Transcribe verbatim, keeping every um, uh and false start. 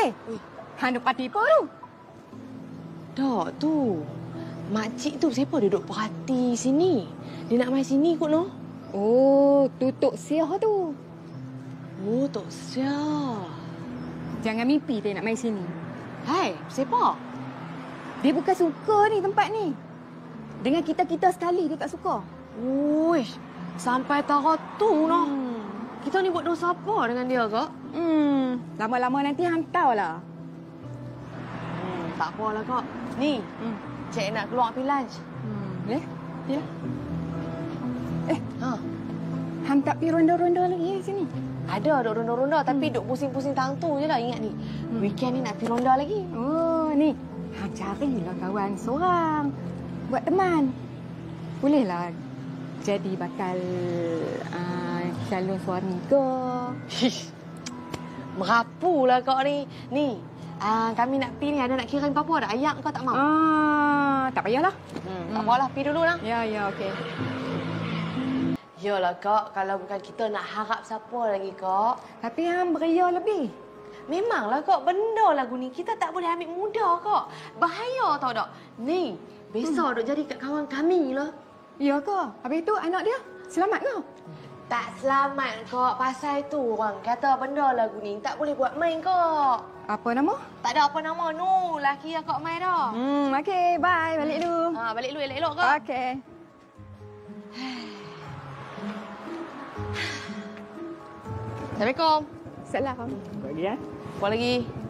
Hei, hang duk parti apa tu? Tak tu. Makcik tu siapa duduk perhati sini? Dia nak main sini kot noh. Oh, tu Tok Siah tu. Oh, Tok Siah. Jangan mimpi dia nak main sini. Hai, siapa? Dia bukan suka ni tempat ni. Dengan kita-kita sekali dia tak suka. Uish, sampai tarah tu noh. Hmm. Kita ni buat dosa apa dengan dia kak? Hmm, lama-lama nanti hang tahulah. Hmm, tak apalah kak. Ni, Hmm. cik nak keluar pergi lunch. Hmm. Boleh? Ya. Eh, Ha, hang tak pergi ronda-ronda lagi eh, sini? ada duk ronda-ronda tapi duk pusing-pusing tang tu je lah ingat ni. Hmm. Weekend ni nak pergi ronda lagi. Oh, ni. Hang carilah kawan seorang. Buat teman. Bolehlah jadi bakal uh, calon suami ke. Merapulah kak ni. Ni, uh, kami nak pergi ni ada nak kirim apa-apa ada ayam kau tak mau? Ah, tak payahlah. Hmm, tak apalah, pergi dulu lah. Ya, ya, okey. Yalah kak, kalau bukan kita nak harap siapa lagi kak? Tapi hang beria lebih. Memanglah kak, benda lagu ni kita tak boleh ambil mudah kak. Bahaya tau tak? Ni, besok hmm. duk jadi kat kawan kami lah. Ya ke? Habis tu anak dia selamat ke? Tak selamat kak, pasal tu orang kata benda lagu ni tak boleh buat main kak. Apa nama? Tak ada apa nama, nu laki yang kak main dah. Hmm, okey, bye. Balik dulu. Ha, balik dulu elok-elok kak. Okey. Assalamualaikum. Salam. Bagi ya. Apa lagi?